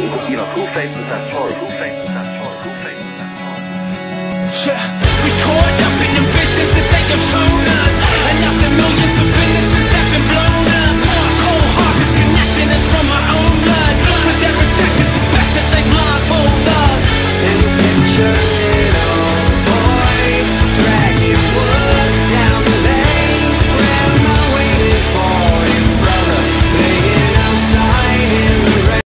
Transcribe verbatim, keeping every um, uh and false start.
you know, who faces that choice? Who faces that choice? Who faces that choice? Yeah, we caught